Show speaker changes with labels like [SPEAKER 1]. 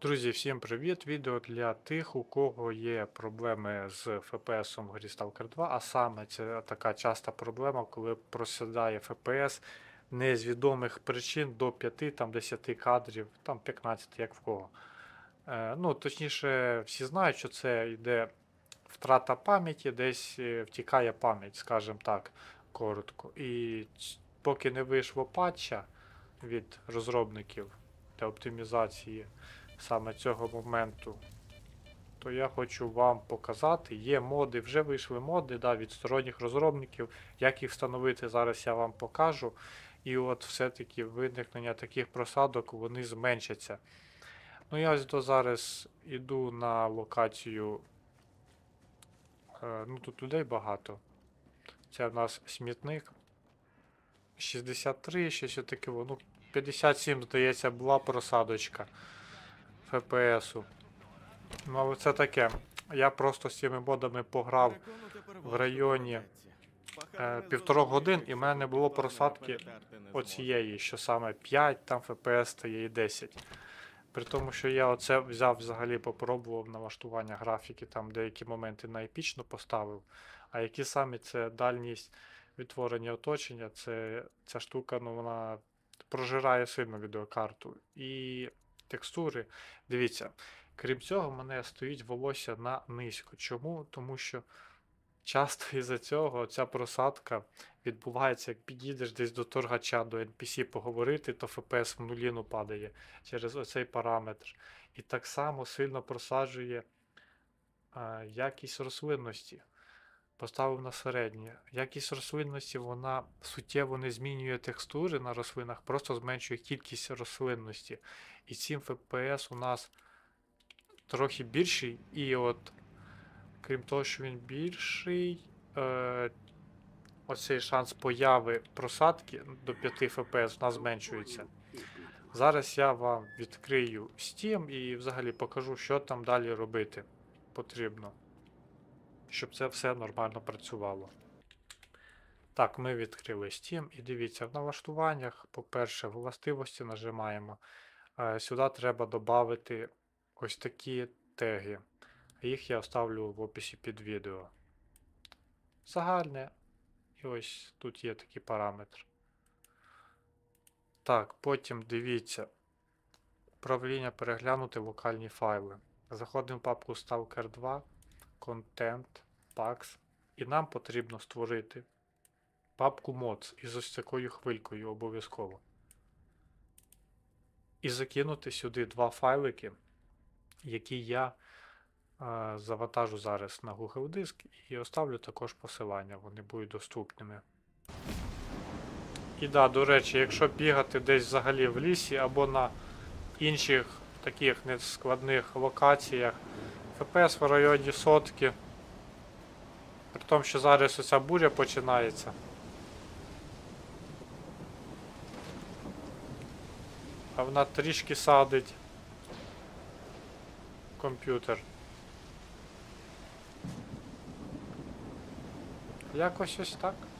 [SPEAKER 1] Друзі, всім привіт! Відео для тих, у кого є проблеми з FPS в грі Stalker 2, а саме це така часта проблема, коли просідає FPS не з відомих причин до 5, там 10 кадрів, там 15, як в кого. Ну, точніше, всі знають, що це йде втрата пам'яті, десь втікає пам'ять, скажімо так, коротко. І поки не вийшло патча від розробників для оптимізації саме цього моменту, то я хочу вам показати. Є моди, вже вийшли моди від сторонніх розробників. Як їх встановити, зараз я вам покажу. І от все-таки виникнення таких просадок, вони зменшаться. Ну, я ось зараз іду на локацію. Ну, тут людей багато. Це в нас смітник. 63, щось таке, ну, 57, здається, була просадочка FPS-у. Ну, але це таке. Я просто з цими модами пограв в районі 1,5 годин, і в мене не було просадки оцієї, що саме 5 там FPS стає і 10. При тому, що я оце взяв взагалі, попробував налаштування графіки, там деякі моменти на епічно поставив, а які самі це дальність відтворення оточення, ця штука, ну, вона прожирає сильно відеокарту. І текстури, дивіться, крім цього, в мене стоїть волосся на низько. Чому? Тому що часто із-за цього ця просадка відбувається, як підійдеш десь до торгача, до NPC поговорити, то FPS в нуліну падає через оцей параметр. І так само сильно просаджує якість рослинності. Поставив на середнє. Якість рослинності, вона суттєво не змінює текстури на рослинах, просто зменшує кількість рослинності. І цим FPS у нас трохи більший. І от, крім того, що він більший, оцей шанс появи просадки до 5 FPS у нас зменшується. Зараз я вам відкрию Steam і взагалі покажу, що там далі робити потрібно, щоб це все нормально працювало. Так, ми відкрили Steam і дивіться, в налаштуваннях, по-перше, властивості нажимаємо. Сюди треба додати ось такі теги. Їх я оставлю в описі під відео. Загальне. І ось тут є такий параметр. Так, потім дивіться. Управління переглянути локальні файли. Заходимо в папку Stalker 2, Content, Packs. І нам потрібно створити папку Mods із ось такою хвилькою обов'язково. І закинути сюди два файлики, які я завантажу зараз на Google Диск і оставлю також посилання, вони будуть доступними. І да, до речі, якщо бігати десь взагалі в лісі або на інших таких нескладних локаціях, FPS в районі сотки, при тому, що зараз оця буря починається. А вона трішки садить комп'ютер. Якось ось так.